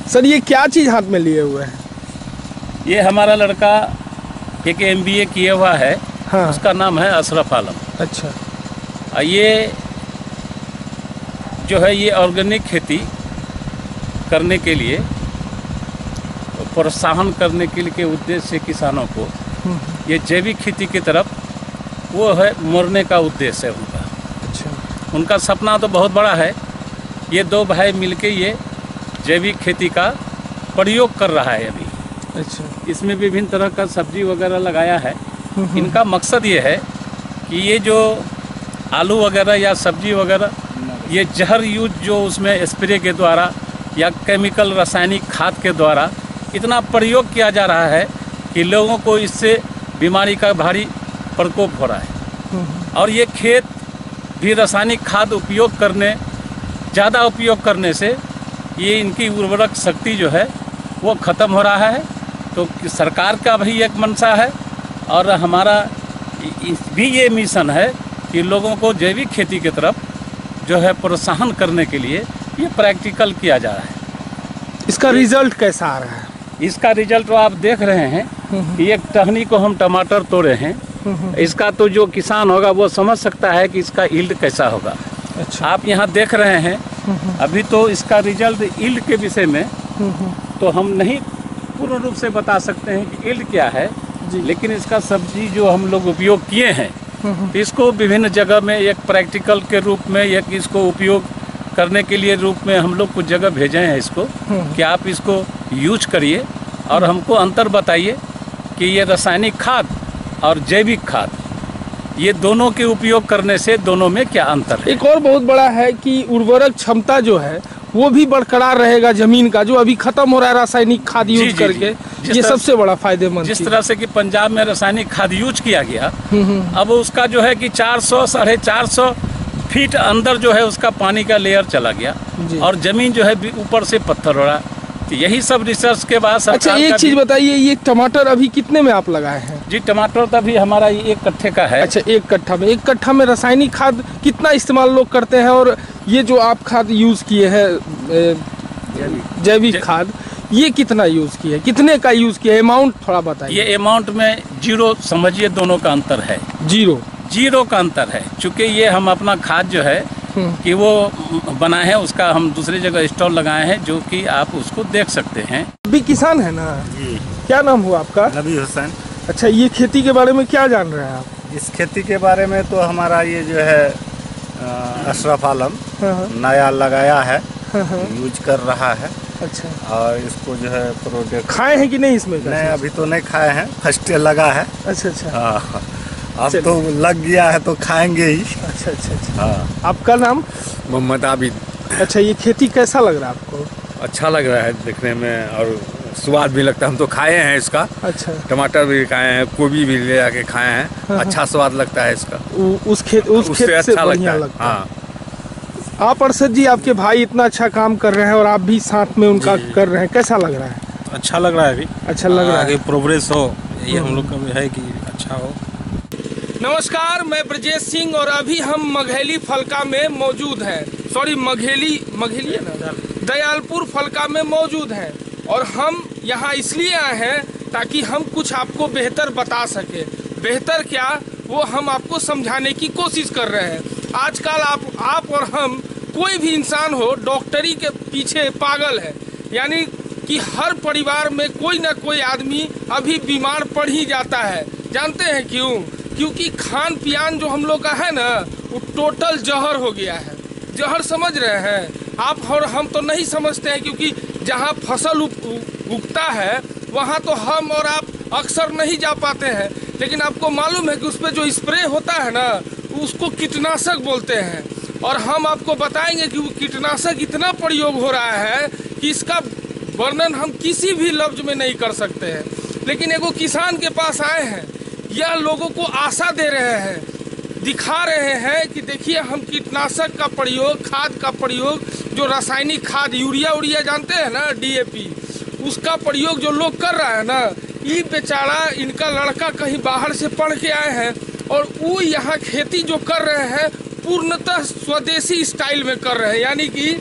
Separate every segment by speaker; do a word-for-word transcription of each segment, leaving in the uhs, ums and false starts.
Speaker 1: Sir ये क्या चीज़ हाथ में लिए हुए हैं?
Speaker 2: ये हमारा लड़का एक एम बी ए किया हुआ है। हाँ। उसका नाम है अशरफ आलम।
Speaker 1: अच्छा।
Speaker 2: ये जो है ये ऑर्गेनिक खेती करने के लिए प्रोत्साहन करने के लिए के उद्देश्य से किसानों को ये जैविक खेती की तरफ वो है मोड़ने का उद्देश्य है उनका।
Speaker 1: अच्छा।
Speaker 2: उनका सपना तो बहुत बड़ा है। ये दो भाई मिलके ये जैविक खेती का प्रयोग कर रहा है अभी।
Speaker 1: अच्छा।
Speaker 2: इसमें विभिन्न तरह का सब्जी वगैरह लगाया है। इनका मकसद ये है कि ये जो आलू वगैरह या सब्जी वगैरह ये जहर यूज जो उसमें स्प्रे के द्वारा या केमिकल रासायनिक खाद के द्वारा इतना प्रयोग किया जा रहा है कि लोगों को इससे बीमारी का भारी प्रकोप हो रहा है। और ये खेत भी रासायनिक खाद उपयोग करने ज़्यादा उपयोग करने से ये इनकी उर्वरक शक्ति जो है वो ख़त्म हो रहा है। तो सरकार का भी एक मंशा है और हमारा भी ये मिशन है कि लोगों को जैविक खेती की तरफ जो है प्रोत्साहन करने के लिए ये प्रैक्टिकल किया जा रहा है।
Speaker 1: इसका रिजल्ट कैसा आ रहा है?
Speaker 2: इसका रिजल्ट तो आप देख रहे हैं कि एक टहनी को हम टमाटर तोड़े हैं। इसका तो जो किसान होगा वो समझ सकता है कि इसका यील्ड कैसा होगा।
Speaker 1: अच्छा।
Speaker 2: आप यहाँ देख रहे हैं अभी तो इसका रिजल्ट यील्ड के विषय में तो हम नहीं पूर्ण रूप से बता सकते हैं कि यील्ड क्या है, लेकिन इसका सब्जी जो हम लोग उपयोग किए हैं इसको विभिन्न जगह में एक प्रैक्टिकल के रूप में एक इसको उपयोग करने के लिए रूप में हम लोग कुछ जगह भेजे हैं इसको कि आप इसको यूज करिए और हमको अंतर बताइए कि ये रासायनिक खाद और जैविक खाद ये दोनों के उपयोग करने से दोनों में क्या अंतर है।
Speaker 1: एक और बहुत बड़ा है कि उर्वरक क्षमता जो है वो भी बरकरार रहेगा जमीन का, जो अभी खत्म हो रहा है रासायनिक खाद यूज करके। ये सबसे बड़ा फायदेमंद
Speaker 2: जिस तरह से कि पंजाब में रासायनिक खाद यूज किया गया, अब उसका जो है कि चार सौ साढ़े चार सौ फीट अंदर जो है उसका पानी का लेयर चला गया और जमीन जो है ऊपर से पत्थर हो रहा। तो यही सब रिसर्च के बाद सरकार।
Speaker 1: अच्छा, एक चीज बताइए, ये टमाटर अभी कितने में आप लगाए हैं?
Speaker 2: जी टमाटर तो अभी हमारा ये एक कट्ठे का है।
Speaker 1: अच्छा, एक कट्ठा में एक कट्ठा में रासायनिक खाद कितना इस्तेमाल लोग करते हैं और ये जो आप खाद यूज किए हैं जैविक खाद ये कितना यूज किए, कितने का यूज किया, अमाउंट थोड़ा बताइए।
Speaker 2: ये अमाउंट में जीरो समझिए, दोनों का अंतर है।
Speaker 1: जीरो
Speaker 2: जीरो का अंतर है चूँकि ये हम अपना खाद जो है कि वो बनाए हैं, उसका हम दूसरी जगह स्टॉल लगाए हैं जो कि आप उसको देख सकते हैं।
Speaker 1: अभी किसान है ना
Speaker 3: जी।
Speaker 1: क्या नाम हुआ आपका?
Speaker 3: नबी हुसैन।
Speaker 1: अच्छा, ये खेती के बारे में क्या जान रहे हैं आप?
Speaker 3: इस खेती के बारे में तो हमारा ये जो है अशरफ आलम नया लगाया है, यूज कर रहा है।
Speaker 1: अच्छा।
Speaker 3: और इसको जो है प्रोडक्ट
Speaker 1: खाए हैं कि नहीं इसमें?
Speaker 3: नहीं, अभी तो नहीं खाए हैं, फर्स्ट लगा है।
Speaker 1: अच्छा अच्छा।
Speaker 3: हाँ, अब तो लग गया है तो खाएंगे ही।
Speaker 1: अच्छा अच्छा अच्छा।
Speaker 3: हाँ।
Speaker 1: आपका नाम?
Speaker 4: मोहम्मद आबिद।
Speaker 1: अच्छा, ये खेती कैसा लग रहा है आपको?
Speaker 4: अच्छा लग रहा है देखने में और स्वाद भी लगता है। हम तो खाए हैं इसका।
Speaker 1: अच्छा।
Speaker 4: टमाटर भी खाए हैं, गोभी भी ले आके खाए हैं। हाँ। अच्छा स्वाद लगता है इसका।
Speaker 1: उ, उस खेत उस खेत
Speaker 4: अच्छा
Speaker 1: से बढ़िया
Speaker 4: लगता,
Speaker 1: लगता है।
Speaker 4: हाँ।
Speaker 1: आप अरशद जी, आपके भाई इतना अच्छा काम कर रहे हैं और आप भी साथ में उनका कर रहे हैं, कैसा लग रहा है?
Speaker 5: अच्छा लग रहा है अभी।
Speaker 1: अच्छा लग रहा है,
Speaker 5: आगे प्रोग्रेस हो, ये हम लोग का भी है कि अच्छा हो।
Speaker 1: नमस्कार, मैं ब्रजेश सिंह और अभी हम मघेली फलका में मौजूद हैं। सॉरी, मघेली मघेली है ना, दयालपुर फलका में मौजूद हैं और हम यहाँ इसलिए आए हैं ताकि हम कुछ आपको बेहतर बता सके। बेहतर क्या, वो हम आपको समझाने की कोशिश कर रहे हैं। आजकल आप आप और हम कोई भी इंसान हो डॉक्टरी के पीछे पागल है, यानी कि हर परिवार में कोई ना कोई आदमी अभी बीमार पड़ ही जाता है। जानते हैं क्यों? क्योंकि खान पियान जो हम लोग का है ना वो टोटल जहर हो गया है। जहर समझ रहे हैं आप और हम तो नहीं समझते हैं, क्योंकि जहाँ फसल उगता है वहाँ तो हम और आप अक्सर नहीं जा पाते हैं, लेकिन आपको मालूम है कि उस पर जो स्प्रे होता है ना उसको कीटनाशक बोलते हैं। और हम आपको बताएंगे कि वो कीटनाशक इतना प्रयोग हो रहा है कि इसका वर्णन हम किसी भी लफ्ज में नहीं कर सकते हैं। लेकिन एगो किसान के पास आए हैं, यह लोगों को आशा दे रहे हैं, दिखा रहे हैं कि देखिए हम कीटनाशक का प्रयोग, खाद का प्रयोग, जो रासायनिक खाद यूरिया उरिया जानते हैं ना, डी ए पी, उसका प्रयोग जो लोग कर रहा है ना, ये बेचारा इनका लड़का कहीं बाहर से पढ़ के आए हैं और वो यहाँ खेती जो कर रहे हैं पूर्णतः स्वदेशी स्टाइल में कर रहे हैं। यानी कि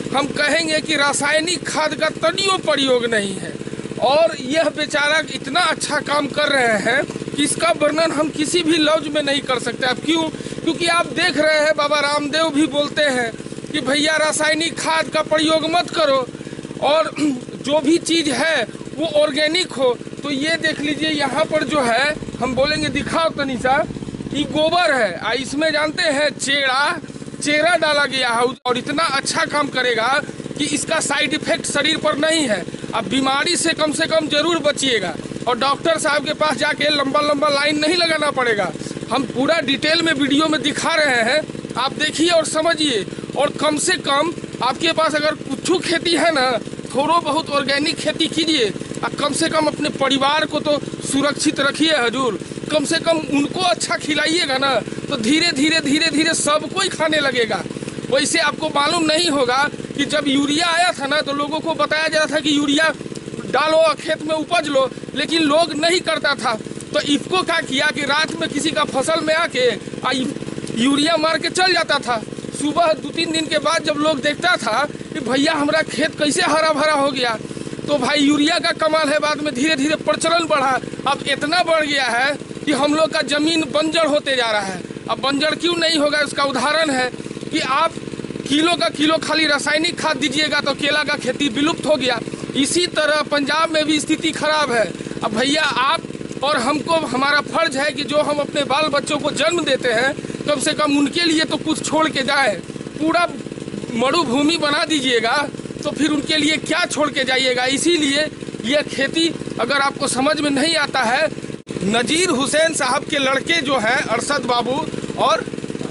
Speaker 1: हम कहेंगे कि रासायनिक खाद का तनियो प्रयोग नहीं है। और यह बेचारा इतना अच्छा काम कर रहे हैं कि इसका वर्णन हम किसी भी लफ्ज में नहीं कर सकते। अब क्यों? क्योंकि आप देख रहे हैं बाबा रामदेव भी बोलते हैं कि भैया रासायनिक खाद का प्रयोग मत करो और जो भी चीज़ है वो ऑर्गेनिक हो। तो ये देख लीजिए यहाँ पर जो है, हम बोलेंगे दिखाओ तनिषा, ये गोबर है, आ इसमें जानते हैं चेरा चेरा डाला गया है और इतना अच्छा काम करेगा कि इसका साइड इफेक्ट शरीर पर नहीं है। अब बीमारी से कम से कम जरूर बचिएगा और डॉक्टर साहब के पास जाके लंबा लंबा लाइन नहीं लगाना पड़ेगा। हम पूरा डिटेल में वीडियो में दिखा रहे हैं, आप देखिए और समझिए। और कम से कम आपके पास अगर कुछ खेती है ना, थोड़ा बहुत ऑर्गेनिक खेती कीजिए और कम से कम अपने परिवार को तो सुरक्षित रखिए हजूर। कम से कम उनको अच्छा खिलाइएगा ना, तो धीरे धीरे धीरे धीरे सब कोई खाने लगेगा। वैसे आपको मालूम नहीं होगा कि जब यूरिया आया था ना, तो लोगों को बताया जा रहा था कि यूरिया डालो और खेत में उपज लो, लेकिन लोग नहीं करता था। तो इफको क्या किया कि रात में किसी का फसल में आके यूरिया मार के चल जाता था। सुबह दो तीन दिन के बाद जब लोग देखता था कि भैया हमारा खेत कैसे हरा भरा हो गया, तो भाई यूरिया का कमाल है। बाद में धीरे धीरे प्रचलन बढ़ा, अब इतना बढ़ गया है कि हम लोग का जमीन बंजर होते जा रहा है। अब बंजर क्यों नहीं होगा, इसका उदाहरण है कि आप किलो का किलो खाली रासायनिक खाद दीजिएगा तो केला का खेती विलुप्त हो गया। इसी तरह पंजाब में भी स्थिति खराब है। अब भैया आप और हमको, हमारा फर्ज है कि जो हम अपने बाल बच्चों को जन्म देते हैं, कम से कम उनके लिए तो कुछ छोड़ के जाए। पूरा मरुभूमि बना दीजिएगा तो फिर उनके लिए क्या छोड़ के जाइएगा। इसीलिए ये खेती अगर आपको समझ में नहीं आता है, नजीर हुसैन साहब के लड़के जो हैं अरशद बाबू और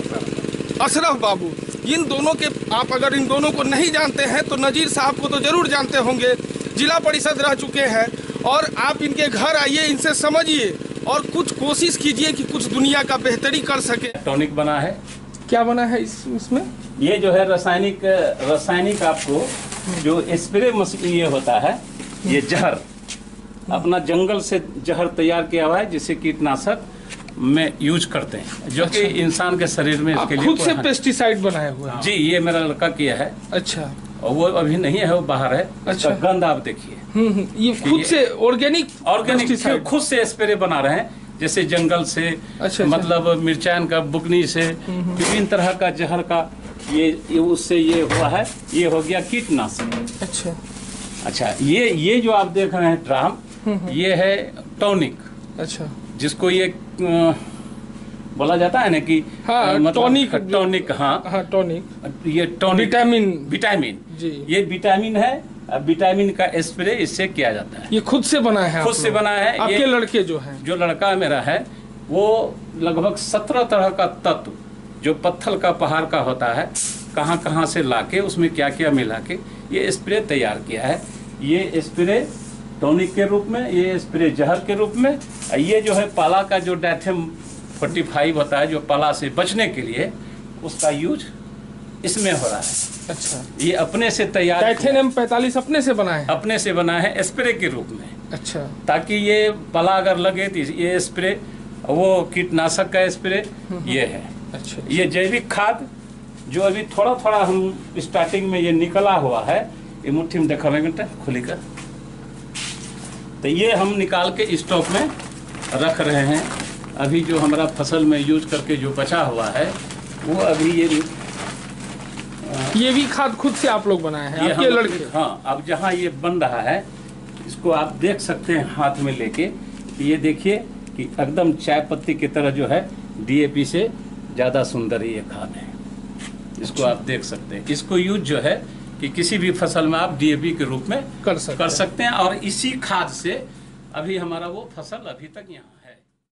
Speaker 1: अशरफ बाबू, इन दोनों के, आप अगर इन दोनों को नहीं जानते हैं तो नजीर साहब को तो ज़रूर जानते होंगे, जिला परिषद रह चुके हैं। और आप इनके घर आइए, इनसे समझिए और कुछ कोशिश कीजिए कि कुछ दुनिया का बेहतरी कर सके।
Speaker 2: टॉनिक बना है।
Speaker 1: क्या बना है इस इसमें?
Speaker 2: ये जो है रासायनिक रासायनिक आपको जो स्प्रे मशीन ये होता है, ये जहर अपना जंगल से जहर तैयार किया हुआ है जिसे कीटनाशक में यूज करते हैं, जो कि इंसान के शरीर में इसके लिए
Speaker 1: खुद से पेस्टिसाइड बनाया हुआ है।
Speaker 2: जी, ये मेरा लड़का किया है।
Speaker 1: अच्छा।
Speaker 2: और वो अभी नहीं है, वो बाहर है। अच्छा। गंध आप देखिए,
Speaker 1: ये खुद से ऑर्गेनिक
Speaker 2: ऑर्गेनिक खुद से स्प्रे बना रहे हैं, जैसे जंगल से, अच्छा, मतलब मिर्चान का बुकनी से, विभिन्न तरह का जहर का ये, ये उससे ये हुआ है, ये हो गया कीटनाशक।
Speaker 1: अच्छा
Speaker 2: अच्छा। ये ये जो आप देख रहे हैं ड्राम, ये है टॉनिक।
Speaker 1: अच्छा।
Speaker 2: जिसको ये आ, बोला जाता है ना कि
Speaker 1: हाँ,
Speaker 2: मतलब
Speaker 1: टॉनिक
Speaker 2: टॉनिक हाँ
Speaker 1: हाँ टॉनिक,
Speaker 2: ये टॉनिक
Speaker 1: विटामिन
Speaker 2: विटामिन
Speaker 1: जी, ये
Speaker 2: विटामिन है। विटामिन का स्प्रे इससे किया जाता है।
Speaker 1: ये खुद से बना है?
Speaker 2: खुद से बना है।
Speaker 1: आपके लड़के जो है,
Speaker 2: जो लड़का मेरा है, वो लगभग सत्रह तरह का तत्व जो पत्थर का पहाड़ का होता है, कहाँ कहाँ से लाके उसमें क्या क्या मिला के ये स्प्रे तैयार किया है। ये स्प्रे टॉनिक के रूप में, ये स्प्रे जहर के रूप में, ये जो है पाला का जो डाइथेम फोर्टी फाइव होता है, जो पाला से बचने के लिए, उसका यूज इसमें हो रहा है।
Speaker 1: अच्छा।
Speaker 2: ये अपने से तैयार
Speaker 1: टाइटेनियम पैंतालीस अपने से बना है? अपने
Speaker 2: से बना है स्प्रे के रूप में।
Speaker 1: अच्छा।
Speaker 2: ताकि ये पाला अगर लगे तो ये स्प्रे, वो कीटनाशक का स्प्रे ये है।
Speaker 1: अच्छा।
Speaker 2: ये जैविक खाद जो अभी थोड़ा थोड़ा हम स्टार्टिंग में ये निकला हुआ है, ये मुट्ठी में देखा बेटा खुली कर, तो ये हम निकाल के स्टॉक में रख रहे हैं। अभी जो हमारा फसल में यूज करके जो बचा हुआ है, वो अभी ये
Speaker 1: ये भी खाद खुद से आप लोग बनाए हैं, आपके लड़के?
Speaker 2: हाँ। अब जहाँ ये बन रहा है, इसको आप देख सकते हैं हाथ में लेके, ये देखिए कि एकदम चाय पत्ती की तरह जो है, डीएपी से ज़्यादा सुंदर ये खाद है। इसको अच्छा। आप देख सकते हैं। इसको यूज जो है कि किसी भी फसल में आप डीएपी के रूप में
Speaker 1: कर सकते
Speaker 2: कर सकते हैं। और इसी खाद से अभी हमारा वो फसल अभी तक यहाँ